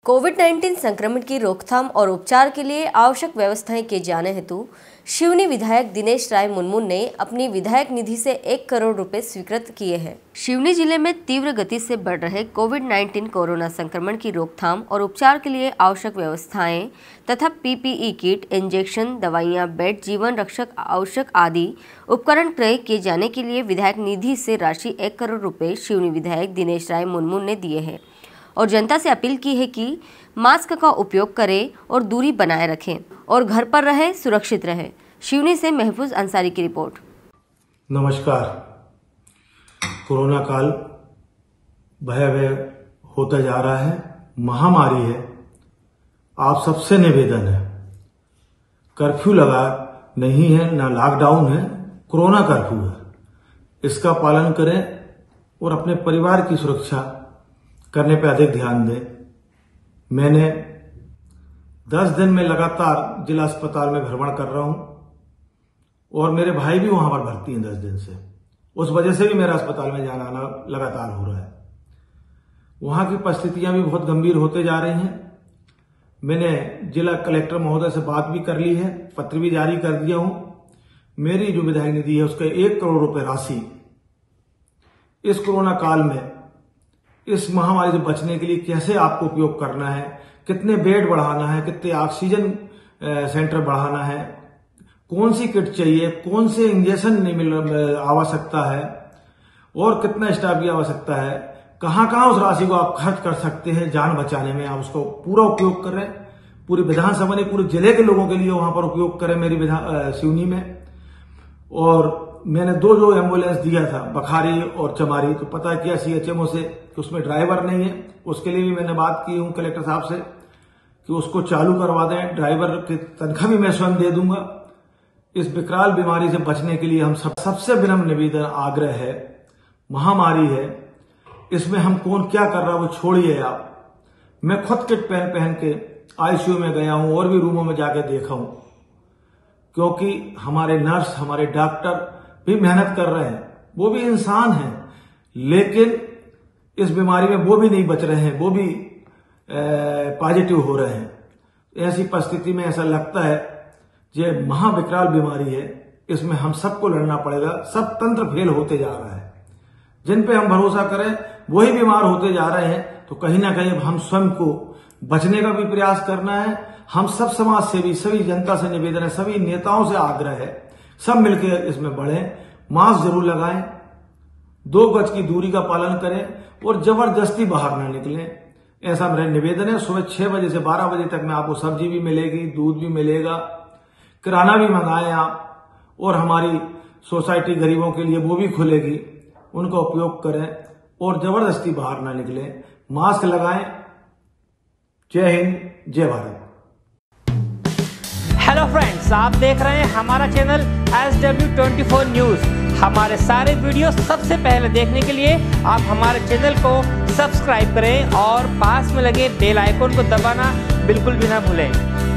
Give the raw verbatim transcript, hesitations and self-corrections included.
Covid उन्नीस संक्रमण की रोकथाम और उपचार के लिए आवश्यक व्यवस्थाएं किए जाने हेतु सिवनी विधायक दिनेश राय मुनमुन ने अपनी विधायक निधि से एक करोड़ रुपए स्वीकृत किए हैं। सिवनी जिले में तीव्र गति से बढ़ रहे कोविड उन्नीस कोरोना संक्रमण की रोकथाम और उपचार के लिए आवश्यक व्यवस्थाएं तथा पीपीई किट, इंजेक्शन, दवाइयां, बेड, जीवन रक्षक आवश्यक आदि उपकरण क्रय किए जाने के लिए विधायक निधि से राशि एक करोड़ रुपए सिवनी विधायक दिनेश राय मुनमुन ने दिए हैं और जनता से अपील की है कि मास्क का उपयोग करें और दूरी बनाए रखें और घर पर रहें, सुरक्षित रहें। सिवनी से महफूज अंसारी की रिपोर्ट। नमस्कार। कोरोना काल भयावह होता जा रहा है, महामारी है। आप सबसे निवेदन है, कर्फ्यू लगा नहीं है, ना लॉकडाउन है, कोरोना कर्फ्यू है। इसका पालन करें और अपने परिवार की सुरक्षा करने पर अधिक ध्यान दें। मैंने दस दिन में लगातार जिला अस्पताल में भ्रमण कर रहा हूं और मेरे भाई भी वहां पर भर्ती हैं दस दिन से। उस वजह से भी मेरा अस्पताल में जाना आना लगातार हो रहा है। वहां की परिस्थितियां भी बहुत गंभीर होते जा रही हैं। मैंने जिला कलेक्टर महोदय से बात भी कर ली है, पत्र भी जारी कर दिया हूं। मेरी जो विधायक निधि है उसका एक करोड़ रुपए राशि इस कोरोना काल में, इस महामारी से बचने के लिए कैसे आपको उपयोग करना है, कितने बेड बढ़ाना है, कितने ऑक्सीजन सेंटर बढ़ाना है, कौन सी किट चाहिए, कौन से इंजेक्शन नहीं मिल आवश्यकता है और कितना स्टाफ की आवश्यकता है, कहां कहां उस राशि को आप खर्च कर सकते हैं जान बचाने में, आप उसको पूरा उपयोग करें। पूरी विधानसभा ने पूरे जिले के लोगों के लिए वहां पर उपयोग करें मेरी विधान सिवनी में। और मैंने दो जो एम्बुलेंस दिया था, बखारी और चमारी, तो पता किया सीएचएमओ से कि उसमें ड्राइवर नहीं है। उसके लिए भी मैंने बात की हूं कलेक्टर साहब से कि उसको चालू करवा दें, ड्राइवर की तनख्वाह भी मैं स्वयं दे दूंगा। इस विकराल बीमारी से बचने के लिए हम सब सबसे विनम्र निवेदन आग्रह है, महामारी है, इसमें हम कौन क्या कर रहा है वो छोड़िए आप। मैं खुद किट पहन पहन के आईसीयू में गया हूं और भी रूमों में जाके देखा हूं, क्योंकि हमारे नर्स, हमारे डॉक्टर भी मेहनत कर रहे हैं, वो भी इंसान हैं, लेकिन इस बीमारी में वो भी नहीं बच रहे हैं, वो भी पॉजिटिव हो रहे हैं। ऐसी परिस्थिति में ऐसा लगता है ये महाविकराल बीमारी है, इसमें हम सबको लड़ना पड़ेगा। सब तंत्र फेल होते जा रहा है, जिन पे हम भरोसा करें वही बीमार होते जा रहे हैं। तो कहीं ना कहीं हम स्वयं को बचने का भी प्रयास करना है। हम सब समाज सेवी, सभी जनता से निवेदन है, सभी नेताओं से आग्रह है, सब मिलकर इसमें बढ़ें, मास्क जरूर लगाएं, दो गज की दूरी का पालन करें और जबरदस्ती बाहर ना निकलें, ऐसा मेरा निवेदन है। सुबह छह बजे से बारह बजे तक में आपको सब्जी भी मिलेगी, दूध भी मिलेगा, किराना भी मंगाएं आप, और हमारी सोसाइटी गरीबों के लिए वो भी खुलेगी, उनका उपयोग करें और जबरदस्ती बाहर ना निकलें, मास्क लगाएं। जय हिंद, जय भारत। हेलो फ्रेंड्स, आप देख रहे हैं हमारा channel S W twenty four news. हमारे सारे वीडियो सबसे पहले देखने के लिए आप हमारे चैनल को सब्सक्राइब करें और पास में लगे बेल आइकन को दबाना बिल्कुल भी ना भूलें।